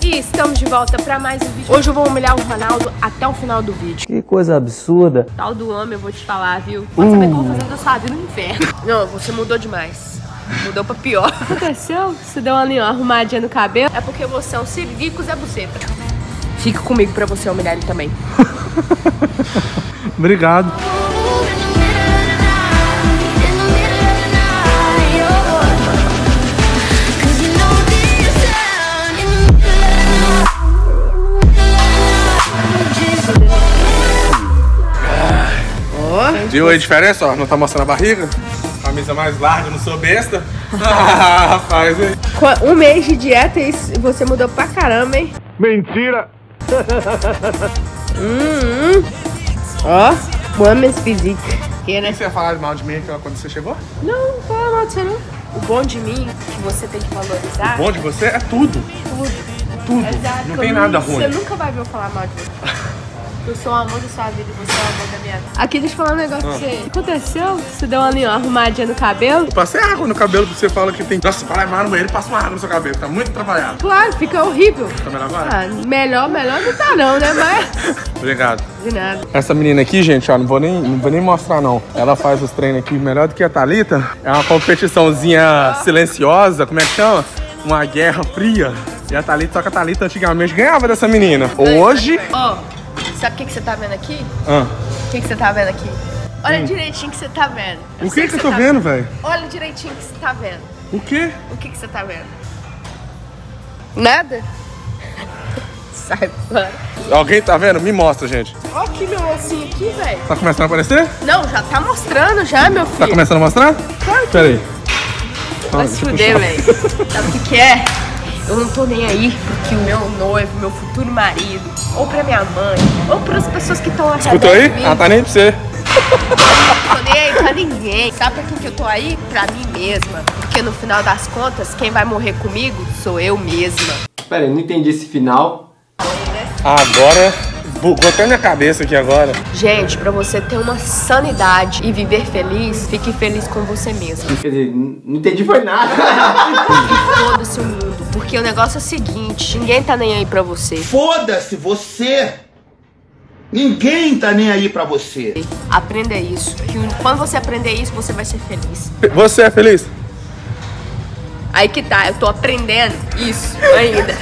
E estamos de volta pra mais um vídeo. Hoje eu vou humilhar o Ronaldo até o final do vídeo. Que coisa absurda. Tal do homem, eu vou te falar, viu? Pode saber que eu vou fazendo da sua vida no inferno. Não, você mudou demais. Mudou pra pior. O que aconteceu? Você deu uma arrumadinha no cabelo? É porque você é um siririco Zé Buceta. Fica comigo pra você humilhar ele também. Obrigado. Viu aí a diferença? Ó, não tá mostrando a barriga? Camisa mais larga, não sou besta. Ah, rapaz, hein? Um mês de dieta e você mudou pra caramba, hein? Mentira! Ó, women's physique. Que, né? Você ia falar mal de mim quando você chegou? Não, não fala mal de você não. O bom de mim, que você tem que valorizar. O bom de você é tudo. Tudo. Exato. Não tem nada ruim. Você nunca vai ver eu falar mal de você. Eu sou o amor da sua vida e você é o amor da minha vida. Aqui, deixa eu falar um negócio pra você. O que aconteceu? Você deu uma arrumadinha no cabelo? Eu passei água no cabelo que você fala que tem. Nossa, vai levar no banheiro e passa uma água no seu cabelo. Tá muito trabalhado. Claro, fica horrível. Tá melhor agora? Ah, melhor não tá não, né? Mas... Obrigado. De nada. Essa menina aqui, gente, ó, não vou nem mostrar, não. Ela faz os treinos aqui melhor do que a Thalita. É uma competiçãozinha silenciosa, como é que chama? Uma guerra fria. E a Thalita, só que a Thalita antigamente ganhava dessa menina. Hoje... Ó, sabe o que você tá vendo aqui? O que você tá vendo aqui? Olha direitinho o que você tá vendo. O que eu tô vendo, velho? Olha direitinho o que você tá vendo. O quê? O que você tá vendo? Nada? Sai fora. Alguém tá vendo? Me mostra, gente. Olha aqui meu ossinho aqui, velho. Tá começando a aparecer? Não, já tá mostrando já, meu filho. Tá começando a mostrar? Claro que... Pera aí. Vai se fuder, velho. Sabe o que é? Eu não tô nem aí porque o meu noivo, meu futuro marido, ou pra minha mãe, ou pras pessoas que estão aqui. Escutou aí? Ah, tá nem pra você. Não tô nem aí pra ninguém. Sabe pra quem que eu tô aí? Pra mim mesma. Porque no final das contas, quem vai morrer comigo sou eu mesma. Pera, eu não entendi esse final. Agora, bugou até minha cabeça aqui agora. Gente, pra você ter uma sanidade e viver feliz, fique feliz com você mesmo. Quer dizer, não entendi foi nada. Foda-se o mundo. Porque o negócio é o seguinte, ninguém tá nem aí pra você. Foda-se você! Ninguém tá nem aí pra você. Aprenda isso. Que quando você aprender isso, você vai ser feliz. Você é feliz? Aí que tá, eu tô aprendendo isso ainda.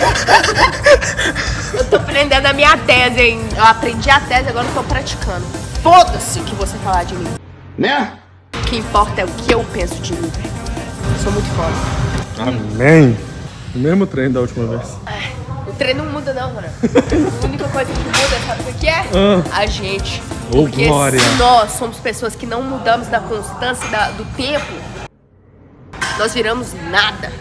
Eu tô aprendendo a minha tese, hein? Eu aprendi a tese, agora eu tô praticando. Foda-se o que você falar de mim. Né? O que importa é o que eu penso de mim. Eu sou muito foda. Amém. O mesmo treino da última vez. O treino não muda não, mano. A única coisa que muda, sabe o que é? A gente. Ô, Porque glória. se nós somos pessoas que não mudamos da constância do tempo, nós viramos nada.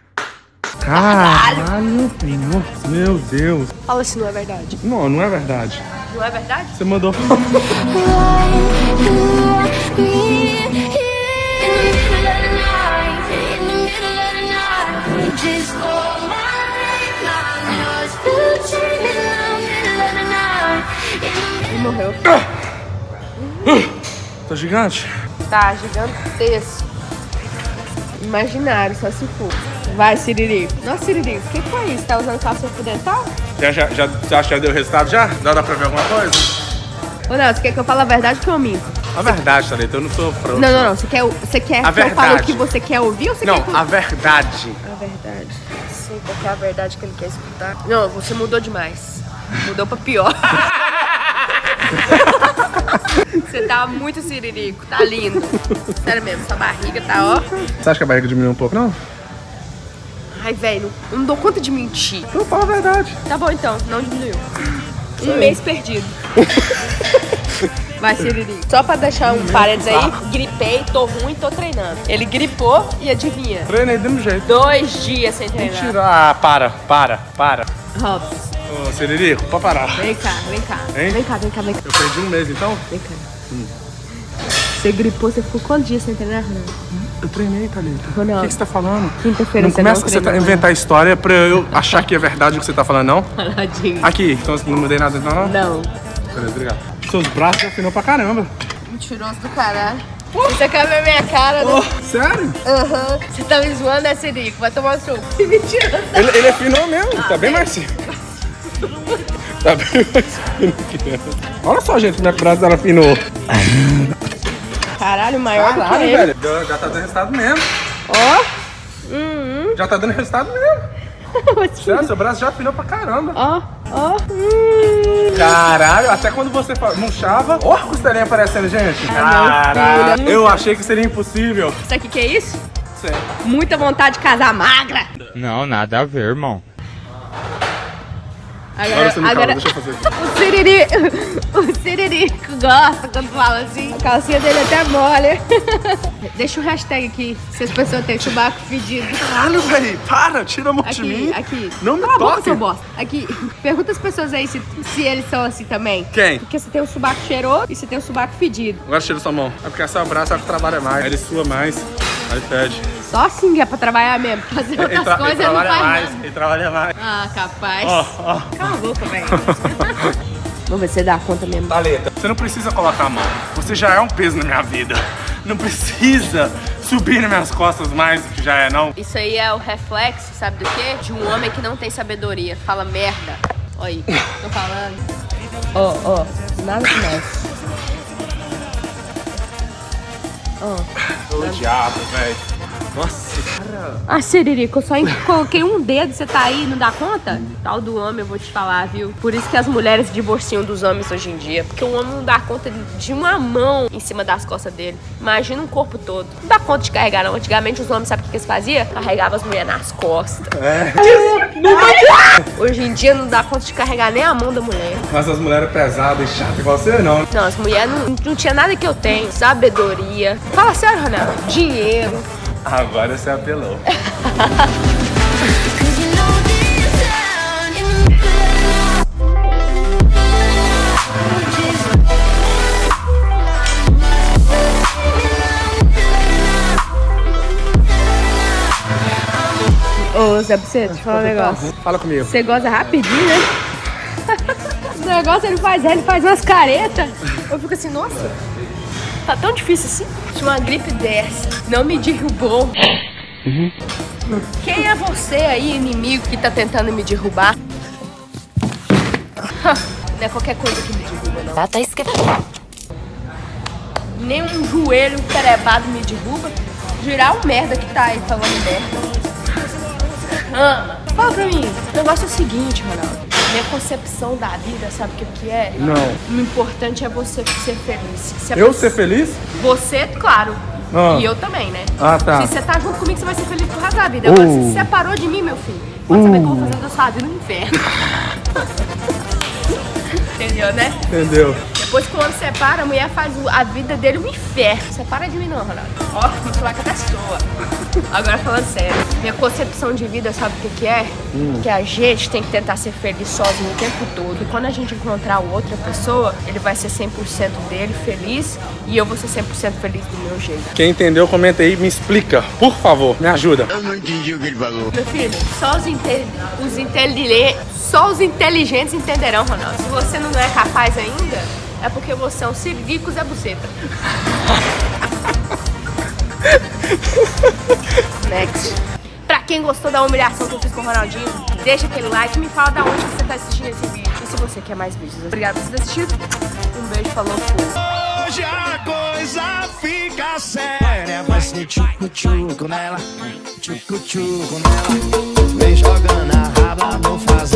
Caralho, meu Deus. Fala se não é verdade. Não, não é verdade. Não é verdade? Você mandou... Ele morreu. Tá gigante? Tá gigantesco. Imaginário, só se for. Vai, Siririco. Nossa, Siririco, o que foi isso? Tá usando calça dental? Você acha que já deu resultado já? Dá pra ver alguma coisa? Ou não, você quer que eu fale a verdade ou que eu minto? A verdade, Thalita, eu não sou frouxo. Não. Você quer que eu fale o que você quer ouvir ou você Não, quer que... a verdade. A verdade. Não sei qual que é a verdade que ele quer escutar. Não, você mudou demais. Mudou pra pior. Você tá muito siririco, tá lindo. Sério mesmo, sua barriga tá ó. Você acha que a barriga diminuiu um pouco, não? Ai, velho, eu não dou conta de mentir. Eu falo a verdade. Tá bom então, não diminuiu. Um mês perdido. Vai, Siririco. Só pra deixar um parênteses aí, gripei, tô ruim, tô treinando. Ele gripou e adivinha? Treinei do mesmo jeito. 2 dias sem treinar. Mentira. Ah, para. Robson, Ô, Siririco, pode parar. vem cá. Hein? Vem cá. Eu perdi um mês, então? Vem cá. Você gripou, você ficou quantos dias sem treinar, Ronaldo? Eu treinei, Thalita. Ronaldo. O que você tá falando? Quinta-feira Não você começa não você treinou, a inventar história pra eu achar que é verdade o que você tá falando, não? Ronaldinho. Aqui, então não mudei nada, então não? Não. Beleza, obrigado. Seus braços já afinou pra caramba. Mentiroso do caralho. Você quer ver minha cara, né? Sério? Aham. Você tá me zoando, né, Sirico? Vai tomar o seu. Mentira. Ele afinou mesmo, tá bem mais fino. Tá bem mais fino que ela. Olha só, gente, como é que o braço dela afinou. Caralho, maior do que Caralho, ele. velho. Já tá dando resultado mesmo. Ó. Já tá dando resultado mesmo. Já, seu braço já afinou pra caramba. Ó. Caralho, até quando você murchava, ó, a costelinha aparecendo, gente. Caralho, filho, eu achei que seria impossível. Isso aqui que é isso? Sei. Muita vontade de casar magra. Não, nada a ver, irmão. Agora você me cala, deixa eu fazer aqui. O Siririco gosta quando fala assim. A calcinha dele até molha. Deixa o hashtag aqui, se as pessoas têm chubaco fedido. Caralho, velho, para, tira a mão de mim. Aqui. Não me Cala a boca, toque. seu bosta. Aqui, pergunta as pessoas aí se eles são assim também. Quem? Porque você tem o subaco cheiroso e você tem o subaco fedido. Agora tira sua mão. É porque é seu braço, é que trabalha mais. Ele sua mais, aí fede. Só assim é pra trabalhar mesmo. Fazer outras coisas ele não trabalha faz mais, nada. ele trabalha mais. Ah, capaz. Ó. Cala a boca, velho. Vamos ver se você dá conta mesmo. Thalita, você não precisa colocar a mão. Você já é um peso na minha vida. Não precisa subir nas minhas costas mais do que já é, não. Isso aí é o reflexo, sabe do quê? De um homem que não tem sabedoria. Fala merda. Olha aí, tô falando. Ó, nada demais. Ô, diabo, velho. Nossa, cara. Ah, Siririco, eu só coloquei um dedo, você tá aí, não dá conta? Tal do homem, eu vou te falar, viu? Por isso que as mulheres se divorciam dos homens hoje em dia. Porque o homem não dá conta de uma mão em cima das costas dele. Imagina um corpo todo. Não dá conta de carregar, não. Antigamente os homens, sabe o que eles faziam? Carregavam as mulheres nas costas. Hoje em dia não dá conta de carregar nem a mão da mulher. Mas as mulheres pesadas e chatas igual você, não. Não, as mulheres não tinha nada que eu tenho. Sabedoria. Fala sério, Ronaldo. Dinheiro. Agora você apelou. Ô, Zé Buceta, deixa eu falar um negócio. Fala comigo. Você goza rapidinho, né? Esse negócio ele faz umas caretas. Eu fico assim, nossa, tá tão difícil assim. Se uma gripe dessa não me derrubou. Quem é você aí, inimigo, que tá tentando me derrubar? Não é qualquer coisa que me derruba, não. Tá escrito. Nem um joelho perebado me derruba. Girar o merda que tá aí falando merda. Fala pra mim, o negócio é o seguinte, Ronaldo. Minha concepção da vida, sabe o que é? Não. O importante é você ser feliz. Se a Eu pessoa- ser feliz? Você, claro. Ah. E eu também, né? Ah, tá. Se você tá junto comigo, você vai ser feliz pro resto da vida. Agora, se você separou de mim, meu filho, pode saber que eu vou fazendo da sua vida no inferno. Entendeu, né? Entendeu? Depois que o homem separa, a mulher faz a vida dele um inferno. Separa de mim não, Ronaldo. Ó, o celular que até soa. Agora falando sério, minha concepção de vida, sabe o que é? Que a gente tem que tentar ser feliz sozinho o tempo todo. E quando a gente encontrar outra pessoa, ele vai ser 100% dele feliz e eu vou ser 100% feliz do meu jeito. Quem entendeu, comenta aí, me explica. Por favor, me ajuda. Eu não entendi o que ele falou. Meu filho, só os inteligentes entenderão, Ronaldo. Se você não é capaz ainda, é porque você é um siririco Zé Buceta. Next. Pra quem gostou da humilhação que eu fiz com o Ronaldinho, deixa aquele like e me fala da onde você tá assistindo esse vídeo. E se você quer mais vídeos. Obrigada por ter assistido. Um beijo, falou, fui. Hoje a coisa fica séria. Vai ser tchucu-tchucu nela. Tchucu-tchucu nela. Vem jogando a raba, vou fazer.